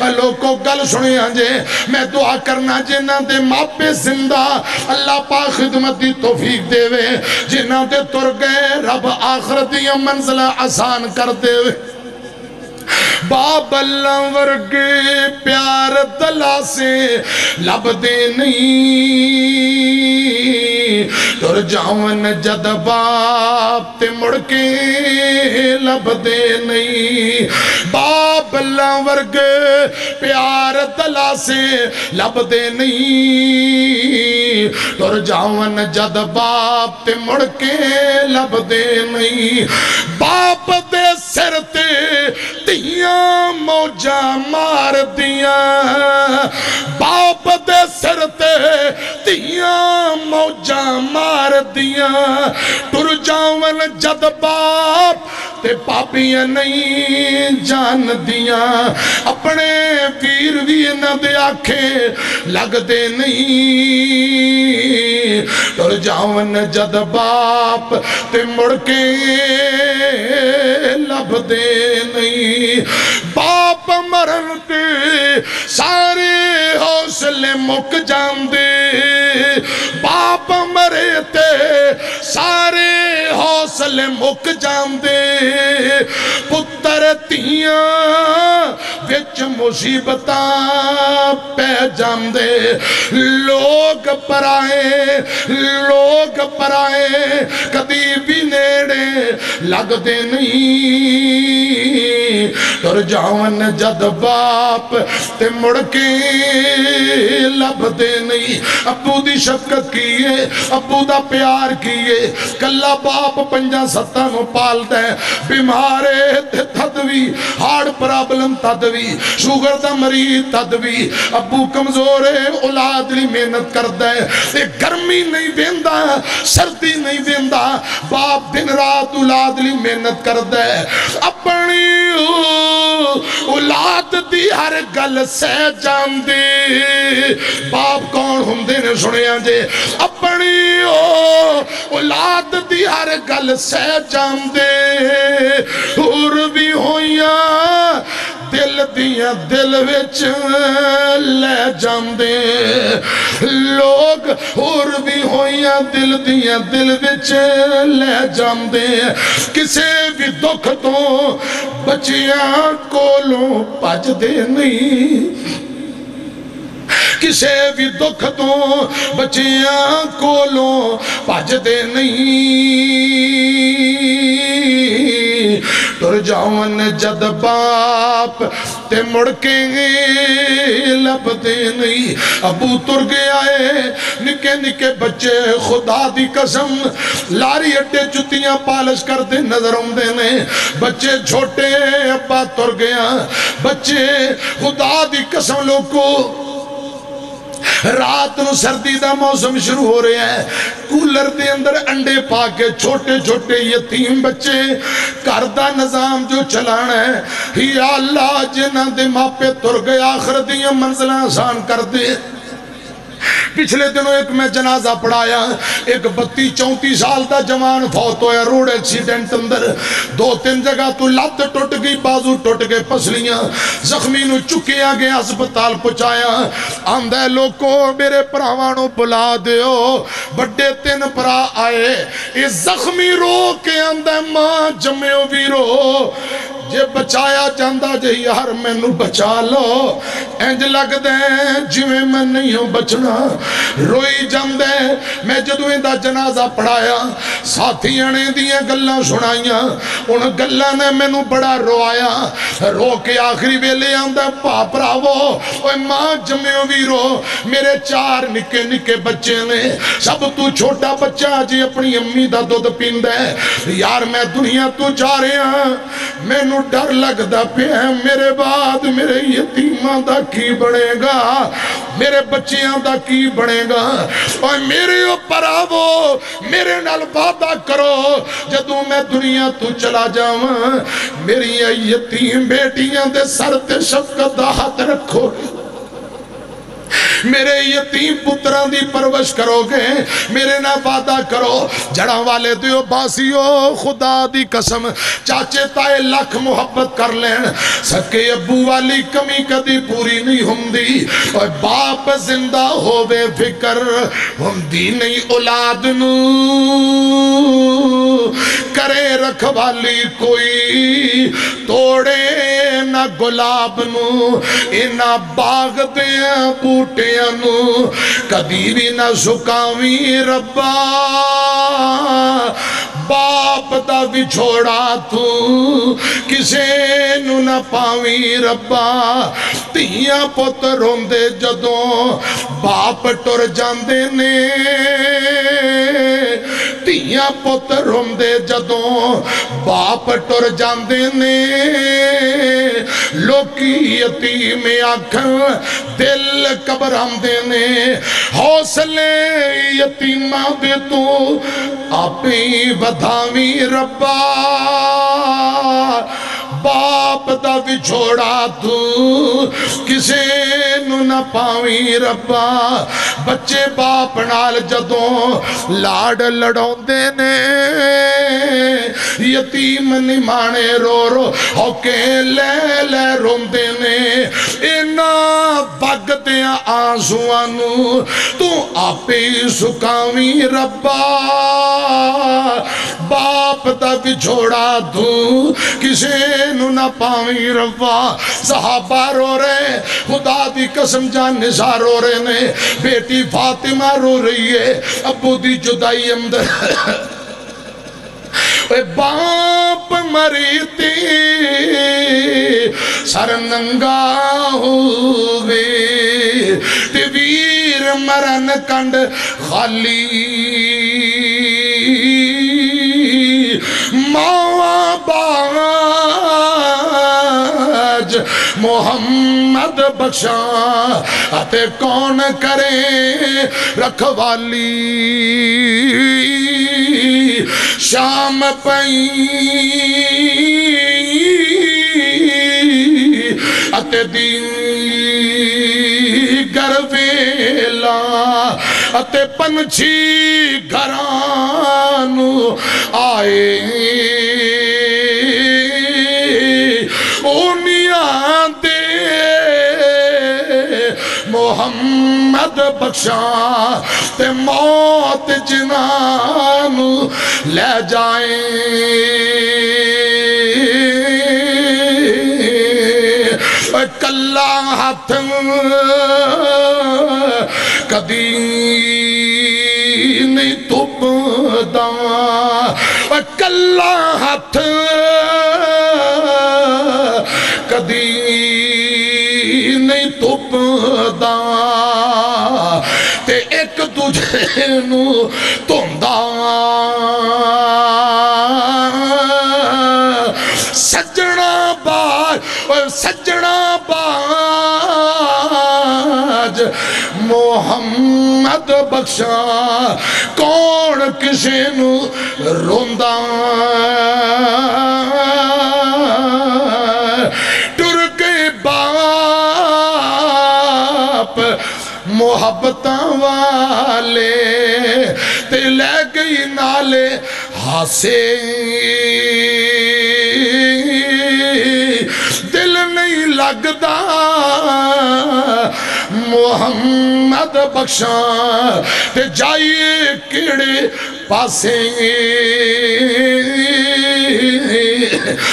لوگوں گل سنے جے میں دعا کرنا جنہ دے ماپے زندہ اللہ پاک خدمت دی توفیق دے وے جنہ دے تر گئے رب آخرت دی منزلہ آسان کر دے وے باب اللہ ورگے پیار دلا سے لب دے نہیں تر جاون جد باپ تے مڑ کے لب دے نہیں باب اللہ ورگے پیار دلا سے لب دے نہیں تر جاون جد باپ تے مڑ کے لب دے نہیں باپ دے سر تے دیاں موجہ مار دیاں باپ دے سر تے دیاں موجہ مار دیاں ٹر جاون جد باپ تے پاپیاں نہیں جان دیاں اپنے پیر بھی نہ دے آنکھیں لگ دے نہیں ٹر جاون جد باپ تے مڑ کے لب دے نہیں باپ مرن تے سارے حوصلے مک جان دے باپ مرے تے سارے حوصلے مک جان دے پتر تیاں وچ مصیبتاں پہ جان دے لوگ پرائے کدی بھی نیڑے لگ دے نہیں تر جاون جد باپ تے مڑ کے لب دے نہیں ابو دی شفقت کیے ابو دا پیار کیے کلا باپ پنجا ستاں نو پال دے بیمارے تے تدوی ہارڈ پرابلم تدوی شوگر دا مریض تدوی ابو کمزورے اولاد لی محنت کر دے تے گرمی نہیں ویندا سردی نہیں ویندا باپ دن رات اولاد لی محنت کر دے اپنی اولاد دی ہر گل سہ جان دے باپ کون ہندے نے سنیا جے اپنی اولاد دی ہر گل سہ جان دے اور بھی ہویاں دل دیاں دل وچ لے جان دے لوگ اور بھی ہویاں دل دیاں دل وچ لے جان دے کسے بھی دکھ تو بچیاں کولوں پج دے نہیں کسے بھی دکھ تو بچیاں کولوں پج دے نہیں تر جاون جد باپ تے مڑ کے لب دے نہیں ابو تر گیا ہے نکے نکے بچے خدا دی قسم لاری اٹے جتیاں پالش کر دے نظر دے نے بچے چھوٹے ابا تر گیا بچے خدا دی قسم لوگوں رات نو سردی دا موسم شروع ہو رہے ہیں کولر دے اندر انڈے پا کے چھوٹے چھوٹے یتیم بچے کردہ نظام جو چلانا ہے یا اللہ جنہ دے ماپے تر گئے آخر دیاں منزلہ آسان کر دے پچھلے دنوں ایک میں جنازہ پڑھایا ایک 32-34 سال دا جوان فوت ہویا روڈ ایکسیڈنٹ اندر 2-3 جگہ تو لات ٹوٹ گئی بازو ٹوٹ گئے پسلیاں زخمی نو چکیا گیا اسپتال پہنچایا آندھے لوگوں میرے پراوانوں بلا دیو بڑے 3 پرا آئے اس زخمی رو کے آندھے ماں جمیو بھی رو جے بچایا جاندہ جے یار میں نو بچا لو انج لگ دے جویں میں نہیں ہوں بچنا روئی جاندے میں جدویں دا جنازہ پڑھایا ساتھیاں نے دیاں گلاں سنائیاں ان گلاں نے میں نو بڑا روایا رو کے آخری ویلے آندہ پاپ راوو اوہ ماں جمیو بھی رو میرے 4 نکے نکے بچے نے سب تو چھوٹا بچہ جی اپنی امی دا دودھ پیندے یار میں دنیا تو جا رہے ہیں میں نو ڈر لگ دا پہ ہیں میرے بعد میرے یتیمہ دا کی بڑھے گا میرے بچیاں دا کی بڑھے گا اور میرے اوپر آوو میرے نال وعدہ کرو جدوں میں دنیا تو چلا جاواں میری یتیم بیٹیاں دے سر تے شفقت دا ہاتھ رکھو میرے یتیم پتران دی پرورش کرو گے میرے نہ وعدہ کرو جڑا والے دیو باسیو خدا دی قسم چاچے تائے لاکھ محبت کر لین سکے ابو والی کمی کدی پوری نہیں ہوندی اور باپ زندہ ہووے فکر ہوندی نہیں اولاد نو کرے رکھوالی کوئی توڑے نہ گلاب نو اینا باغ دیا بوٹیاں نو کدی بھی نہ زکاوی ربا باپ دا بھی چھوڑا تو کسے نو نہ پاوی ربا تیاں پت روندے جدوں باپ ٹر جاندے نے تیاں پت روندے جدوں باپ ٹر جاندے نے لوکی یتیم آکھن دل کبراندے نے حوصلے یتیمہ دے تو آپی بدھاوی ربا باپ دا بھی چھوڑا تو کسے نو نہ پاوی ربا بچے باپ نال جدوں لاڈ لڑوں دینے یتیم نمانے رو رو ہوکے لے لے رون دینے اینا بگ دیا آنسوانو تو آپی سکاوی ربا باپ دا بھی چھوڑا تو کسے نو نہ پاوی ربا صحابہ رو رہے خدا دی قسم جان نثار رو رہے نے بیٹی فاطمہ رو رہی ہے ابو دی جدائی اندر باپ مریتی سر ننگا ہوئے تے ویر مرن کنڈ خالی ماں باج محمد بخشا اتے کون کرے رکھوالی شام پئی اتے دی گرویلا اتے پنچھی گھرانو آئے اونیاں دے محمد بخشا تے موت جنانو لے جائیں کلا ہاتھ کدی نہیں تب دا کلا ہاتھ کدی نہیں تب دا تے ایک دوجے نو توندا سجنا باج محمد بخشا کون کسے نو روندہ ٹر کے باپ محبتاں والے تے لے گئی نالے ہاسے دل نہیں لگدا محمد بخشا تے جائیے کیڑے پاسے